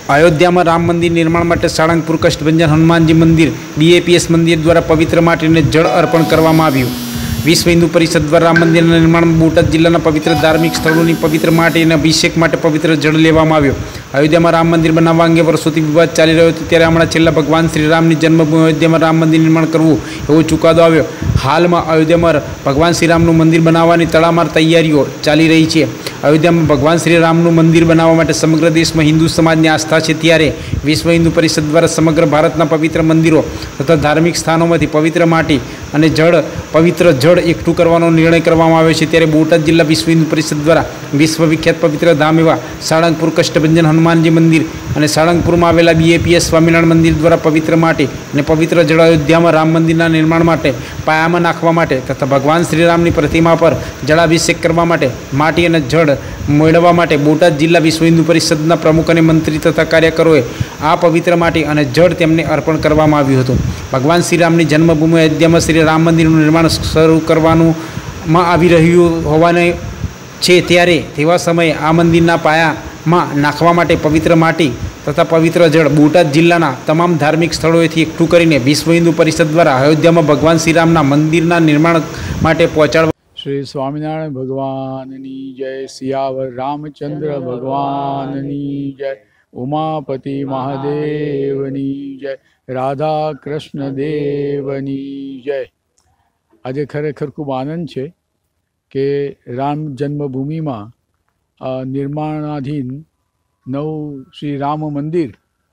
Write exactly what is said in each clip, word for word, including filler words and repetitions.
अयोध्या में राम मंदिर निर्माण माटे साळंगपुर कष्टभंजन हनुमानजी मंदिर बीएपीएस मंदिर द्वारा पवित्र माटीने जल अर्पण करवामां आव्युं। विश्व हिंदू परिषद द्वारा राम मंदिर निर्माण में बोटाद जिल्लाना पवित्र धार्मिक स्थलों की पवित्र माटी और अभिषेक माटे पवित्र जल लेवामां आव्यो। अयोध्या में राम मंदिर बनाववा अंगे वर्षोथी विवाद चाली रह्यो हतो, त्यारे हमणां छेल्ला भगवान श्रीरामनी जन्मभूमि अयोध्या में राम मंदिर निर्माण करवुं एवो चुकादो आव्यो। हाल में अयोध्या में भगवान श्रीरामनु मंदिर बनाववानी तड़ामार तैयारीओ चाली रही है। अयोध्या में भगवान श्रीरामनु मंदिर बनाववा माटे समग्र देश में हिंदू समाजनी आस्था है, त्यारे विश्व हिंदू परिषद द्वारा समग्र भारतना पवित्र मंदिरों तथा धार्मिक स्थानों में पवित्र माटी और जड़ पवित्र जड़ एकठू करवानो निर्णय करवामां आव्यो छे। त्यारे बोटाद जिल्ला विश्व हिंदू परिषद द्वारा विश्वविख्यात पवित्र धाम एवा साळंगपुर कष्टभंजन हनुमानजी मंदिर और साळंगपुर में आवेला बीएपीएस स्वामीनारायण मंदिर द्वारा पवित्र माटी और पवित्र जड़ अयोध्या में राम मंदिर निर्माण माटे पायामां नाखवा माटे तथा भगवान श्रीरामनी प्रतिमा पर जलाभिषेक करवा माटे माटी और जड़ मेळववा माटे बोटाद जिल्ला विश्व हिंदू परिषदना प्रमुख और मंत्री तथा कार्यकरोए आ पवित्र माटी और जड़ तेमने अर्पण करवामां आव्युं हतुं। भगवान श्रीरामनी जन्मभूमि अयोध्या में श्री राम मंदिर निर्माण शरू करवानुं में आवी रह्युं होवाने छे, त्यारे तेवा समये आ मंदिरना पायामां नाखवा माटे पवित्र माटी तथा पवित्र जड़ बोटाद जिल्लाना तमाम धार्मिक स्थळोएथी एकठू करीने विश्व हिंदू परिषद द्वारा अयोध्या में भगवान श्रीरामना मंदिरना निर्माण माटे पहोंचाडवा। श्री स्वामीनारायण भगवाननी जय, सियावर रामचंद्र भगवाननी जय, उमापति महादेवनी जय, राधा कृष्ण देवनी जय। आज खरेखर खूब आनंद है कि राम जन्मभूमि में निर्माणाधीन नव श्री राम मंदिर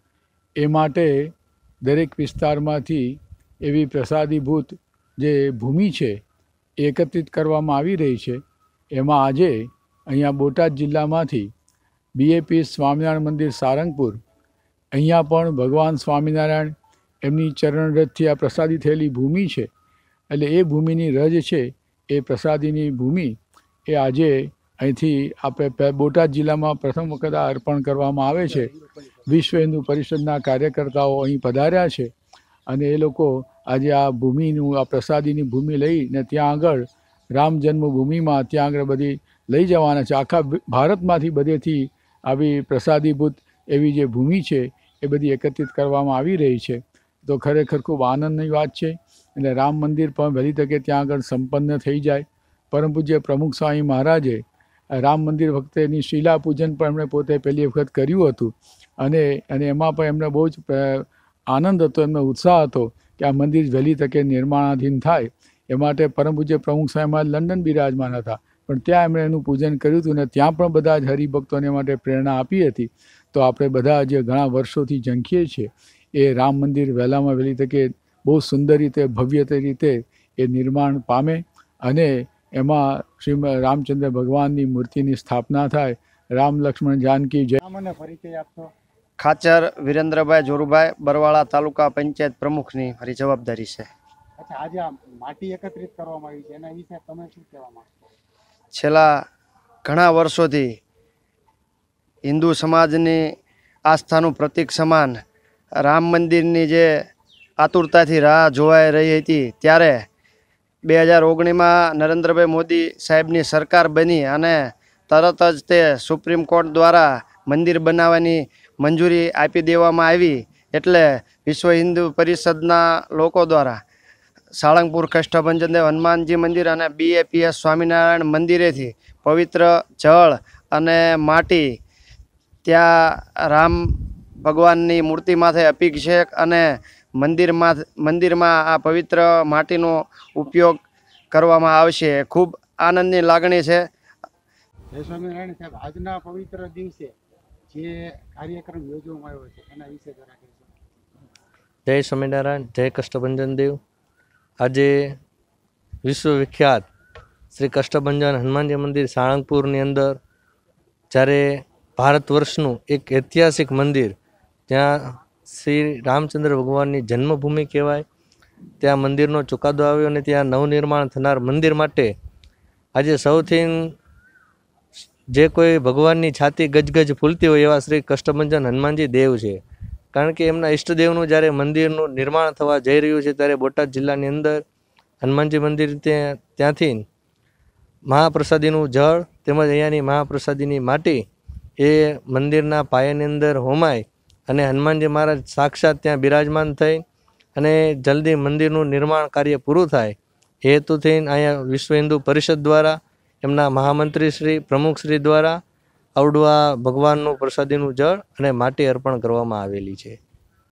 ए माटे दरेक विस्तारमांथी एवी प्रसादीभूत जे भूमि है एकत्रित करवामां आवी रही है। एमां आजे अहींया बोटाद जिल्लामांथी बीएपी स्वामीनारायण मंदिर सारंगपुर अहींया पण भगवान स्वामीनारायण एमनी चरणरथथी आ प्रसादी थयेली भूमि है, एटले ए भूमिनी रज है ए प्रसादीनी भूमि ए आजे अहींथी आपणे बोटाद जिल्लामां प्रथम वखत आ अर्पण करवामां आवे छे। विश्व हिंदू परिषदना कार्यकर्ताओ अहीं पधार्या छे अने ए लोको आज आ भूमिनु आ प्रसादीनी भूमि लईने त्यां आगळ राम जन्मभूमि में त्यां आगळ बधी लई जवाना छे। आखा भारतमांथी बधेथी आवी प्रसादीभूत एवी जे भूमि है ए बधी एकत्रित करवामां आवी रही है। तो खरेखर खूब आनंदनी वात छे। एटले राम मंदिर पण वहेली तके त्यां आगळ संपन्न थई जाय। परम पूज्य प्रमुख स्वामी महाराजे राम मंदिर वखतेनी शिला पूजन पण एमणे पोते पहेली वखत कर्युं हतुं अने अने एमां पण एमणे बहु ज आनंद हतो, एमने उत्साह हतो कि आ मंदिर वहेली तके निर्माणाधीन थाय। ए माटे परम पूज्य प्रमुख स्वामी महाराज लंडन बिराजमान हता पण त्यां एमणे एनुं पूजन कर्युं हतुं ने त्यां पण बधा ज हरिभक्तोने माटे प्रेरणा आपी हती। तो आपणे बधा जे घणा वर्षोथी ઝંખીએ છીએ ए राम मंदिर वहेलामां वहेली तके बहु सुंदर रीते भव्य रीते ए निर्माण पामे अने एमां श्री रामचंद्र भगवाननी मूर्तिनी स्थापना थाय। राम लक्ष्मण जानकी जय। મને ફરીથી આપતો खाचर वीरेन्द्रभाई जोरुभाई बरवाड़ा तालुका पंचायत प्रमुखनी मारी जवाबदारी है। अच्छा, आज आ माटी एकत्रित करवामां आवी छे एना विશે તમે શું કહેવા માંગો? छेल्ला घणा वर्षोथी हिंदू समाजनी आस्थानुं प्रतीक समान राम मंदिरनी जे आतुरताथी राह जोवाई रही हती, त्यारे बे हज़ार ओगणीस में नरेन्द्रभाई मोदी साहेबनी सरकार बनी अने तरत ज ते सुप्रीम कोर्ट द्वारा मंदिर बनाववानी मंजूरी आपी देवामां आवी। एटले विश्व हिंदू परिषदना लोको द्वारा साळंगपुर कष्टभंजन देव हनुमानजी मंदिर और बीएपीएस स्वामीनारायण मंदिरेथी पवित्र जल अने माटी त्या राम भगवाननी मूर्ति माथे अभिषेक अने मंदिर में मंदिर में आ पवित्र माटीनो उपयोग करवामां आवशे। खूब आनंदनी लागणी छे। जय स्वामीनारायण साहेब, आजना पवित्र दिवसे जे कार्यक्रम योजવામાં આવ્યો છે એના વિશે જરા કહેશો? जय स्वामीनारायण, जय कष्टभंजन देव। आज विश्वविख्यात श्री कष्टभंजन हनुमानजी मंदिर साळंगपुरनी अंदर જ્યારે ભારતવર્ષનું એક ઐતિહાસિક મંદિર, ત્યાં શ્રી રામચંદ્ર ભગવાનની જન્મભૂમિ કહેવાય, ત્યાં મંદિરનો ચુકાદો આવ્યો અને ત્યાં નવનિર્માણ થનાર મંદિર માટે આજે સૌથી જે કોઈ ભગવાનની છાતી ગજગજ ફૂલતી હોય એવા શ્રી કષ્ટભંજન હનુમાનજી દેવ છે। કારણ કે એમના ઈષ્ટદેવનું જ્યારે મંદિરનું નિર્માણ થવા જઈ રહ્યું છે ત્યારે બોટાદ જિલ્લાની અંદર હનુમાનજી મંદિર ત્યાંથી મહાપ્રસાદીનું જળ તેમજ અહીંયાની મહાપ્રસાદીની માટી એ મંદિરના પાયાની અંદર હોમાય અને હનુમાનજી મહારાજ સાક્ષાત ત્યાં બિરાજમાન થઈ અને જલ્દી મંદિરનું નિર્માણ કાર્ય પૂરું થાય એ હેતુથી અહીંયા વિશ્વ હિન્દુ પરિષદ દ્વારા એમના મહામંત્રી શ્રી પ્રમુખ શ્રી દ્વારા અવડું આ ભગવાનનું પ્રસાદીનું જળ અને માટી અર્પણ કરવામાં આવેલી છે.